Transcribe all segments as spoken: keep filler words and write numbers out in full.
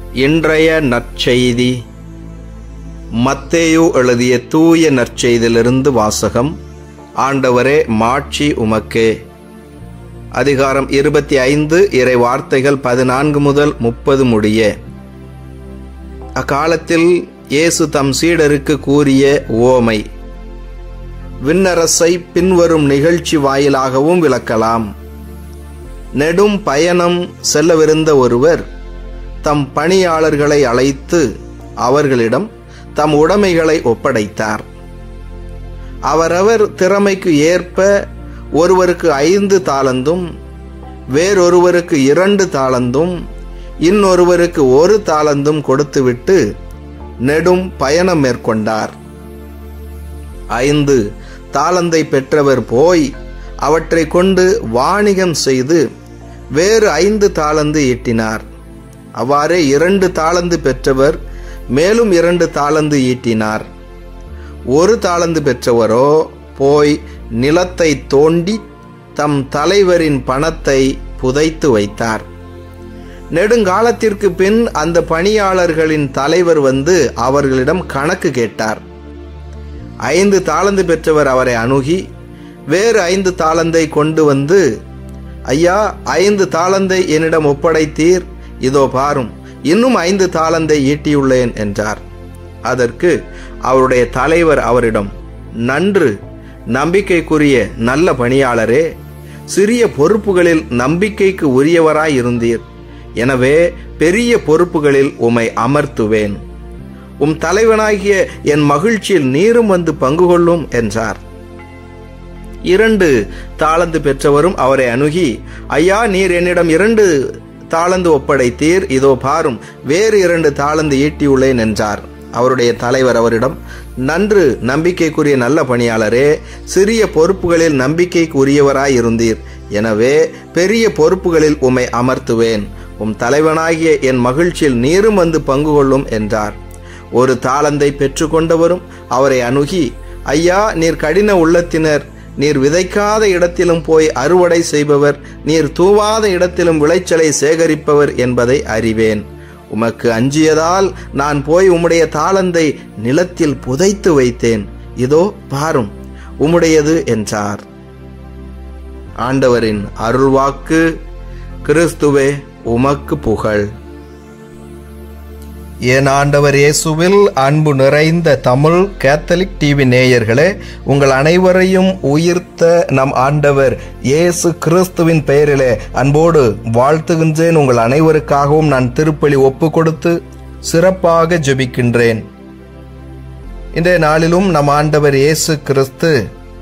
இன்றைய நற்செய்தி மத்தேயு எழுதிய தூய நற்செய்தியிலிருந்து வாசகம். ஆண்டவரே, மாட்சி உமக்கே. அதிகாரம் இருபத்தி ஐந்து, இறை வார்த்தைகள் பதினான்கு முதல் முப்பது முடிய. அக்காலத்தில் இயேசு தம் சீடருக்கு கூறிய உவமை விண்ணரசை பின்வரும் நிகழ்ச்சி வாயிலாகவும் விளக்கலாம். நெடும் பயணம் செல்லவிருந்த ஒருவர் தம் பணியாளர்களை அழைத்து அவர்களிடம் தம் உடைமைகளை ஒப்படைத்தார். அவரவர் திறமைக்கு ஏற்ப ஒருவருக்கு ஐந்து தாலந்தும், வேறொருவருக்கு இரண்டு தாலந்தும், இன்னொருவருக்கு ஒரு தாலந்தும் கொடுத்துவிட்டு நெடும் பயணம் மேற்கொண்டார். ஐந்து தாலந்தை பெற்றவர் போய் அவற்றை கொண்டு வாணிகம் செய்து வேறு ஐந்து தாலந்து ஈட்டினார். அவ்வாறே இரண்டு தாலந்து பெற்றவர் மேலும் இரண்டு தாலந்து ஈட்டினார். ஒரு தாலந்து பெற்றவரோ போய் நிலத்தை தோண்டி தம் தலைவரின் பணத்தை புதைத்து வைத்தார். நெடுங்காலத்திற்கு பின் அந்த பணியாளர்களின் தலைவர் வந்து அவர்களிடம் கணக்கு கேட்டார். ஐந்து தாலந்து பெற்றவர் அவரை அணுகி வேறு ஐந்து தாலந்தை கொண்டு வந்து, ஐயா, ஐந்து தாலந்தை என்னிடம் ஒப்படைத்தீர், இதோ பாரும், இன்னும் ஐந்து தாலந்தை ஈட்டியுள்ளேன் என்றார். அதற்கு அவருடைய தலைவர் அவரிடம், நன்று, நம்பிக்கைக்குரிய நல்ல பணியாளரே, சிறிய பொறுப்புகளில் நம்பிக்கைக்கு உரியவராய் இருந்தீர், எனவே பெரிய பொறுப்புகளில் உம்மை அமர்த்துவேன். உம் தலைவனாகிய என் மகிழ்ச்சியில் நீரும் வந்து பங்கு கொள்ளும் என்றார். இரண்டு தாலந்து பெற்றவரும் அவரை அணுகி, ஐயா, நீர் என்னிடம் இரண்டு தாலந்து ஒப்படைத்தீர், இதோ பாரும், வேறு இரண்டு தாலந்து ஈட்டியுள்ளேன் என்றார். அவருடைய தலைவர் அவரிடம், நன்று, நம்பிக்கைக்குரிய நல்ல பணியாளரே, சிறிய பொறுப்புகளில் நம்பிக்கைக்கு உரியவராய் இருந்தீர், எனவே பெரிய பொறுப்புகளில் உம்மை அமர்த்துவேன். உம் தலைவனாகிய என் மகிழ்ச்சியில் நீரும் வந்து பங்கு கொள்ளும் என்றார். ஒரு தாலந்தை பெற்றுக்கொண்டவரும் அவரை அணுகி, ஐயா, நீர் கடின உள்ளத்தினர், நீர் விதைக்காத இடத்திலும் போய் அறுவடை செய்பவர், நீர் தூவாத இடத்திலும் விளைச்சலை சேகரிப்பவர் என்பதை அறிவேன். உமக்கு அஞ்சியதால் நான் போய் உம்முடைய தாலந்தை நிலத்தில் புதைத்து வைத்தேன், இதோ பாரும், உம்முடையது என்றார். ஆண்டவரின் அருள்வாக்கு. கிறிஸ்துவே, உமக்கு புகழ். என் ஆண்டவர் இயேசுவில் அன்பு நிறைந்த தமிழ் கேத்தலிக் டிவி நேயர்களே, உங்கள் அனைவரையும் உயிர்த்த நம் ஆண்டவர் இயேசு கிறிஸ்துவின் பெயரிலே அன்போடு வாழ்த்துகின்றேன். உங்கள் அனைவருக்காகவும் நான் திருப்பலி ஒப்பு கொடுத்து சிறப்பாக ஜெபிக்கின்றேன். இன்றைய நாளிலும் நம் ஆண்டவர் இயேசு கிறிஸ்து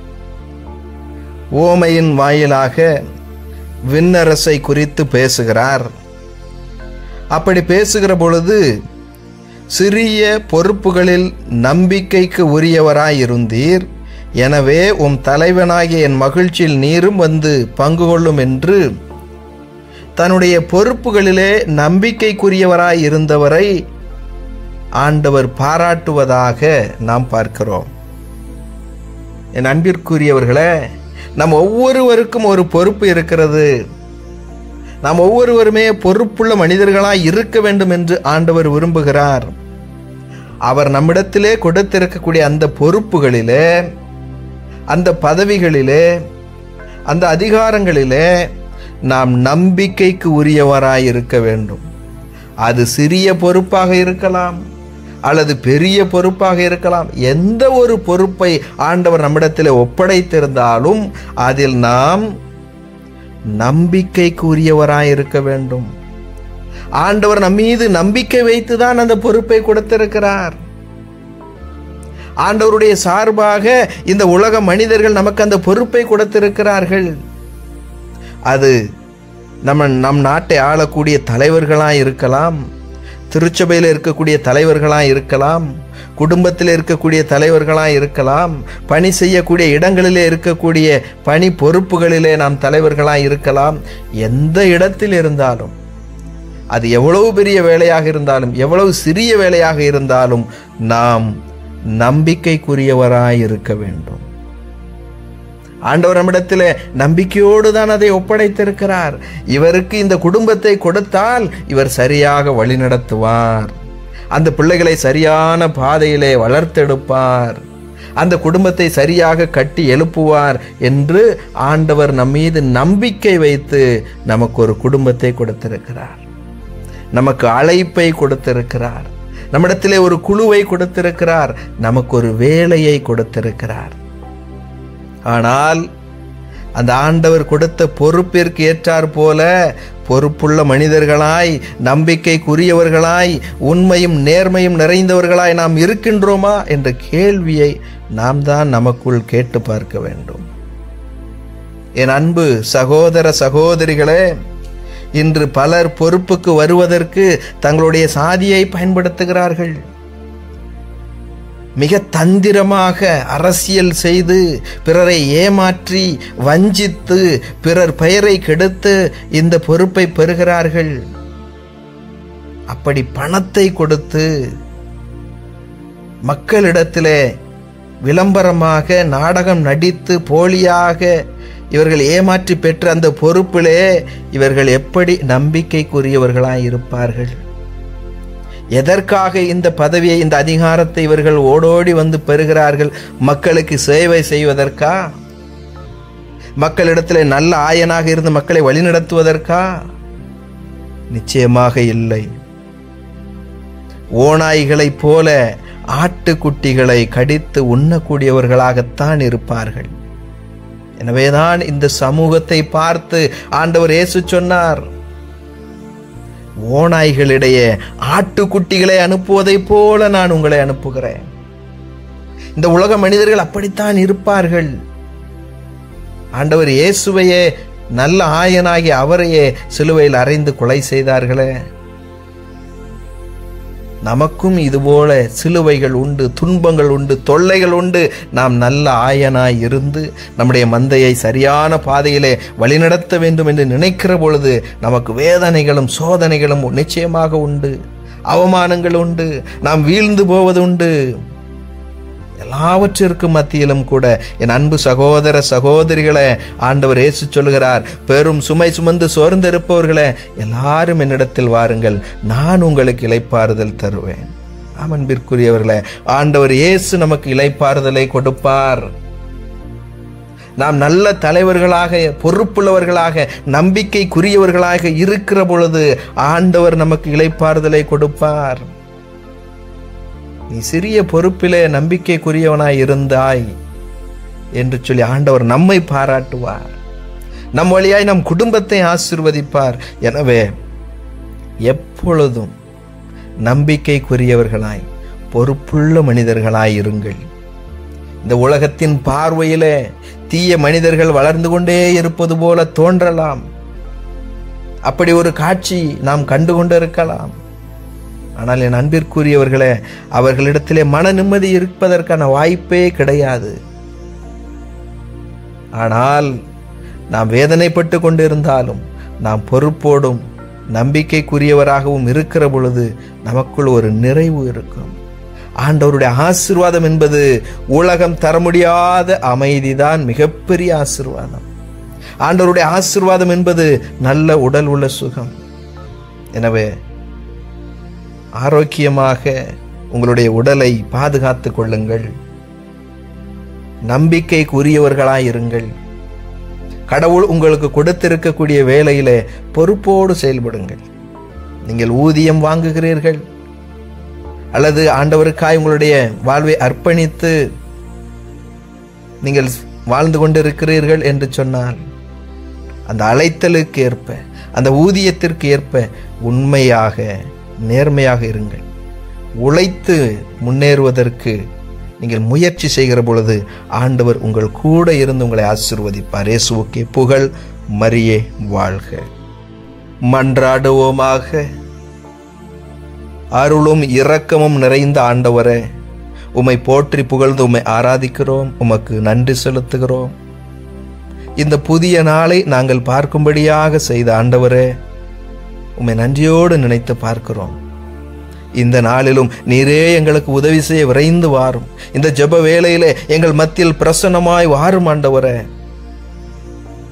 உவமையின் வாயிலாக விண்ணரசை குறித்து பேசுகிறார். அப்படி பேசுகிற பொழுது, சிறிய பொறுப்புகளில் நம்பிக்கைக்கு உரியவராயிருந்தீர், எனவே உம் தலைவனாகிய என் மகிழ்ச்சியில் நீரும் வந்து பங்கு கொள்ளும் என்று தன்னுடைய பொறுப்புகளிலே நம்பிக்கைக்குரியவராய் இருந்தவரை ஆண்டவர் பாராட்டுவதாக நாம் பார்க்கிறோம். என் அன்பிற்குரியவர்களே, நம் ஒவ்வொருவருக்கும் ஒரு பொறுப்பு இருக்கிறது. நாம் ஒவ்வொருவருமே பொறுப்புள்ள மனிதர்களாய் இருக்க வேண்டும் என்று ஆண்டவர் விரும்புகிறார். அவர் நம்மிடத்திலே கொடுத்திருக்கக்கூடிய அந்த பொறுப்புகளிலே, அந்த பதவிகளிலே, அந்த அதிகாரங்களிலே நாம் நம்பிக்கைக்கு உரியவராய் இருக்க வேண்டும். அது சிறிய பொறுப்பாக இருக்கலாம் அல்லது பெரிய பொறுப்பாக இருக்கலாம். எந்த ஒரு பொறுப்பை ஆண்டவர் நம்மிடத்திலே ஒப்படைத்திருந்தாலும் அதில் நாம் நம்பிக்கைக்கு உரியவராய் இருக்க வேண்டும். ஆண்டவர் நம் மீது நம்பிக்கை வைத்துதான் அந்த பொறுப்பை கொடுத்திருக்கிறார். ஆண்டவருடைய சார்பாக இந்த உலக மனிதர்கள் நமக்கு அந்த பொறுப்பை கொடுத்திருக்கிறார்கள். அது நம்ம நம் நாட்டை ஆளக்கூடிய தலைவர்களாய் இருக்கலாம், திருச்சபையில் இருக்கக்கூடிய தலைவர்களாய் இருக்கலாம், குடும்பத்தில் இருக்கக்கூடிய தலைவர்களாய் இருக்கலாம், பணி செய்யக்கூடிய இடங்களிலே இருக்கக்கூடிய பணி பொறுப்புகளிலே நாம் தலைவர்களாய் இருக்கலாம். எந்த இடத்தில் இருந்தாலும், அது எவ்வளவு பெரிய வேலையாக இருந்தாலும் எவ்வளவு சிறிய வேலையாக இருந்தாலும் நாம் நம்பிக்கைக்குரியவராய் இருக்க வேண்டும். ஆண்டவர் நம்மிடத்திலே நம்பிக்கையோடு தான் அதை ஒப்படைத்திருக்கிறார். இவருக்கு இந்த குடும்பத்தை கொடுத்தால் இவர் சரியாக வழிநடத்துவார், அந்த பிள்ளைகளை சரியான பாதையிலே வளர்த்தெடுப்பார், அந்த குடும்பத்தை சரியாக கட்டி எழுப்புவார் என்று ஆண்டவர் நம் மீது நம்பிக்கை வைத்து நமக்கு ஒரு குடும்பத்தை கொடுத்திருக்கிறார், நமக்கு அழைப்பை கொடுத்திருக்கிறார், நம்மிடத்திலே ஒரு குழுவை கொடுத்திருக்கிறார், நமக்கு ஒரு வேலையை கொடுத்திருக்கிறார். ஆனால் அந்த ஆண்டவர் கொடுத்த பொறுப்பிற்கு ஏற்றார் போல பொறுப்புள்ள மனிதர்களாய், நம்பிக்கைக்குரியவர்களாய், உண்மையும் நேர்மையும் நிறைந்தவர்களாய் நாம் இருக்கின்றோமா என்ற கேள்வியை நாம் தான் நமக்குள் கேட்டு பார்க்க வேண்டும். என் அன்பு சகோதர சகோதரிகளே, இன்று பலர் பொறுப்புக்கு வருவதற்கு தங்களுடைய சாதியை பயன்படுத்துகிறார்கள். மிக தந்திரமாக அரசியல் செய்து பிறரை ஏமாற்றி வஞ்சித்து பிறர் பெயரை கெடுத்து இந்த பொறுப்பை பெறுகிறார்கள். அப்படி பணத்தை கொடுத்து மக்களிடத்திலே விளம்பரமாக நாடகம் நடித்து போலியாக இவர்கள் ஏமாற்றி பெற்ற அந்த பொறுப்பிலே இவர்கள் எப்படி நம்பிக்கைக்குரியவர்களாய் இருப்பார்கள்? எதற்காக இந்த பதவியை, இந்த அதிகாரத்தை இவர்கள் ஓடோடி வந்து பெறுகிறார்கள்? மக்களுக்கு சேவை செய்வதற்கா? மக்களிடத்திலே நல்ல ஆயனாக இருந்து மக்களை வழிநடத்துவதற்கா? நிச்சயமாக இல்லை. ஓநாய்களைப் போல ஆட்டுக்குட்டிகளை கடித்து உண்ணக்கூடியவர்களாகத்தான் இருப்பார்கள். எனவேதான் இந்த சமூகத்தை பார்த்து ஆண்டவர் இயேசு சொன்னார், ஓநாய்களிடையே ஆட்டுக்குட்டிகளை அனுப்புவதைப் போல நான் உங்களை அனுப்புகிறேன். இந்த உலக மனிதர்கள் அப்படித்தான் இருப்பார்கள். ஆண்டவர் இயேசுவையே, நல்ல ஆயனாகி அவரையே சிலுவையில் அறைந்து கொலை செய்தார்களே. நமக்கும் இதுபோல சிலுவைகள் உண்டு, துன்பங்கள் உண்டு, தொல்லைகள் உண்டு. நாம் நல்ல ஆயனாய் இருந்து நம்முடைய மந்தையை சரியான பாதையிலே வழிநடத்த வேண்டும் என்று நினைக்கிற பொழுது நமக்கு வேதனைகளும் சோதனைகளும் நிச்சயமாக உண்டு, அவமானங்கள் உண்டு, நாம் வீழ்ந்து போவது உண்டு. எல்லாவற்றிற்கும் மத்தியிலும் கூட என் அன்பு சகோதர சகோதரிகளே, ஆண்டவர் இயேசு சொல்கிறார், பெரும் சுமை சுமந்து சோர்ந்திருப்பவர்களே எல்லாரும் என்னிடத்தில் வாருங்கள், நான் உங்களுக்கு இளைப்பாறுதல் தருவேன். அன்பிற்குரியவர்களே, ஆண்டவர் இயேசு நமக்கு இளைப்பாறுதலை கொடுப்பார். நாம் நல்ல தலைவர்களாக, பொறுப்புள்ளவர்களாக, நம்பிக்கைக்குரியவர்களாக இருக்கிற பொழுது ஆண்டவர் நமக்கு இளைப்பாறுதலை கொடுப்பார். நீ சிறிய பொறுப்பிலே நம்பிக்கைக்குரியவனாய் இருந்தாய் என்று சொல்லி ஆண்டவர் நம்மை பாராட்டுவார், நம் வழியாய் நம் குடும்பத்தை ஆசீர்வதிப்பார். எனவே எப்பொழுதும் நம்பிக்கைக்குரியவர்களாய், பொறுப்புள்ள மனிதர்களாய் இருங்கள். இந்த உலகத்தின் பார்வையிலே தீய மனிதர்கள் வளர்ந்து கொண்டே இருப்பது போல தோன்றலாம். அப்படி ஒரு காட்சி நாம் கண்டு கொண்டிருக்கலாம். ஆனால் என் அன்பிற்குரியவர்களே, அவர்களிடத்திலே மன நிம்மதி இருப்பதற்கான வாய்ப்பே கிடையாது. ஆனால் நாம் வேதனைப்பட்டு கொண்டிருந்தாலும் நாம் பொறுப்போடும் நம்பிக்கைக்குரியவராகவும் இருக்கிற பொழுது நமக்குள் ஒரு நிறைவு இருக்கும். ஆண்டவருடைய ஆசீர்வாதம் என்பது உலகம் தர முடியாத அமைதிதான் மிகப்பெரிய ஆசீர்வாதம். ஆண்டவருடைய ஆசீர்வாதம் என்பது நல்ல உடல் உள்ள சுகம். எனவே ஆரோக்கியமாக உங்களுடைய உடலை பாதுகாத்துக் கொள்ளுங்கள், நம்பிக்கைக்குரியவர்களாயிருங்கள். கடவுள் உங்களுக்கு கொடுத்திருக்கக்கூடிய வேலையிலே பொறுப்போடு செயல்படுங்கள். நீங்கள் ஊதியம் வாங்குகிறீர்கள் அல்லது ஆண்டவருக்காய் உங்களுடைய வாழ்வை அர்ப்பணித்து நீங்கள் வாழ்ந்து கொண்டிருக்கிறீர்கள் என்று சொன்னால், அந்த அழைத்தலுக்கு ஏற்ப, அந்த ஊதியத்திற்கு ஏற்ப உண்மையாக நேர்மையாக இருங்கள். உழைத்து முன்னேறுவதற்கு நீங்கள் முயற்சி செய்கிற பொழுது ஆண்டவர் உங்கள் கூட இருந்து உங்களை ஆசீர்வதிப்பார். இயேசுவுக்கே புகழ், மரியே வாழ்க. மன்றாடுவோமாக. அருளும் இரக்கமும் நிறைந்த ஆண்டவரே, உம்மை போற்றி புகழ்ந்து உம்மை ஆராதிக்கிறோம், உமக்கு நன்றி செலுத்துகிறோம். இந்த புதிய நாளை நாங்கள் பார்க்கும்படியாக செய்த ஆண்டவரே, உம்மை நன்றியோடு நினைத்து பார்க்கிறோம். இந்த நாளிலும் நீரே எங்களுக்கு உதவி செய்ய விரைந்து வாரும். இந்த ஜெப வேளையிலே எங்கள் மத்தியில் பிரசன்னமாய் வாரும் ஆண்டவரே.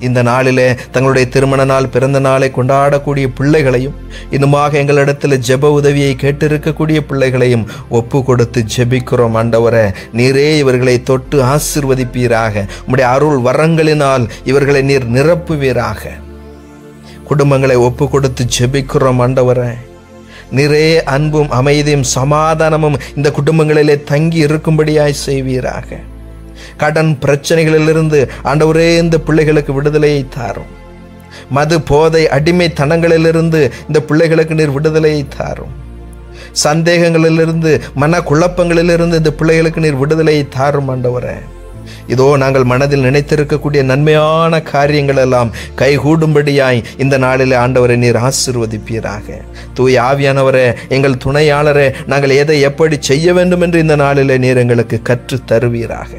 இந்த நாளிலே தங்களுடைய திருமண நாள், பிறந்த நாளை கொண்டாடக்கூடிய பிள்ளைகளையும், இன்னுமாக எங்களிடத்தில் ஜெப உதவியை கேட்டிருக்கக்கூடிய பிள்ளைகளையும் ஒப்பு கொடுத்து ஜெபிக்கிறோம். ஆண்டவரே, நீரே இவர்களை தொட்டு ஆசீர்வதிப்பீராக. உம்முடைய அருள் வரங்களினால் இவர்களை நீர் நிரப்புவீராக. குடும்பங்களை ஒப்பு கொடுத்து ஜெபிக்கிறோம். ஆண்டவரே, நிறைய அன்பும் அமைதியும் சமாதானமும் இந்த குடும்பங்களிலே தங்கி இருக்கும்படியாய் செய்வீராக. கடன் பிரச்சனைகளிலிருந்து ஆண்டவரே இந்த பிள்ளைகளுக்கு விடுதலையை தாரும். மது போதை அடிமைத்தனங்களிலிருந்து இந்த பிள்ளைகளுக்கு நீர் விடுதலையை தாரும். சந்தேகங்களிலிருந்து, மன குழப்பங்களிலிருந்து இந்த பிள்ளைகளுக்கு நீர் விடுதலையை தாரும். ஆண்டவரே, இதோ நாங்கள் மனதில் நினைத்திருக்கக்கூடிய நன்மையான காரியங்கள் எல்லாம் கைகூடும்படியாய் இந்த நாளிலே ஆண்டவரை நீர் ஆசீர்வதிப்பீராக. தூய ஆவியானவரே, எங்கள் துணையாளரே, நாங்கள் எதை எப்படி செய்ய வேண்டும் என்று இந்த நாளிலே நீர் எங்களுக்கு கற்று தருவீராக.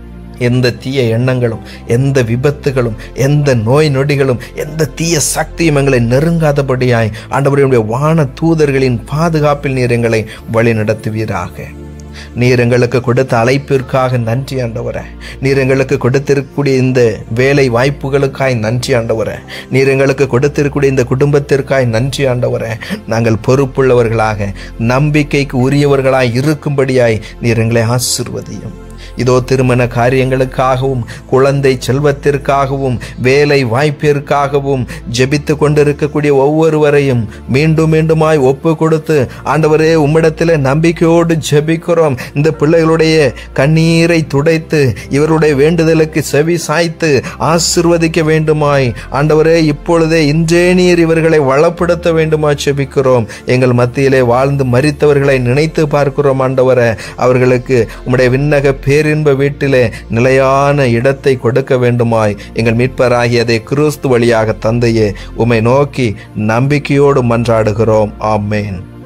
எந்த தீய எண்ணங்களும், எந்த விபத்துகளும், எந்த நோய் நொடிகளும், எந்த தீய சக்தியும் எங்களை நெருங்காதபடியாய் ஆண்டவருடைய வான தூதர்களின் பாதுகாப்பில் நீர் எங்களை வழி நடத்துவீராக. நீர் எங்களுக்கு கொடுத்த அழைப்பிற்காக நன்றி ஆண்டவரே. நீர் எங்களுக்கு கொடுத்திருக்கக்கூடிய இந்த வேலை வாய்ப்புகளுக்காய் நன்றி ஆண்டவரே. நீர் எங்களுக்கு கொடுத்திருக்கக்கூடிய இந்த குடும்பத்திற்காய் நன்றி ஆண்டவரே. நாங்கள் பொறுப்புள்ளவர்களாக, நம்பிக்கைக்கு உரியவர்களாய் இருக்கும்படியாய் நீர் எங்களை ஆசீர்வதியும். இதோ திருமண காரியங்களுக்காகவும், குழந்தை செல்வத்திற்காகவும், வேலை வாய்ப்பிற்காகவும் ஜெபித்து கொண்டிருக்கக்கூடிய ஒவ்வொருவரையும் மீண்டும் மீண்டுமாய் ஒப்பு கொடுத்து ஆண்டவரே உம்மிடத்தில் நம்பிக்கையோடு ஜெபிக்கிறோம். இந்த பிள்ளைகளுடைய கண்ணீரை துடைத்து இவருடைய வேண்டுதலுக்கு செவி சாய்த்து ஆசீர்வதிக்க வேண்டுமாய் ஆண்டவரே இப்பொழுதே இன்றே நீர் இவர்களை வளப்படுத்த வேண்டுமாய் ஜெபிக்கிறோம். எங்கள் மத்தியிலே வாழ்ந்து மரித்தவர்களை நினைத்து பார்க்கிறோம். ஆண்டவரே, அவர்களுக்கு உம்முடைய விண்ணக பேர் இன்ப வீட்டிலே நிலையான இடத்தை கொடுக்க வேண்டுமாய் எங்கள் மீட்பராகியதை கிறிஸ்து வழியாக தந்தையே உம்மை நோக்கி நம்பிக்கையோடு மன்றாடுகிறோம். ஆமென்.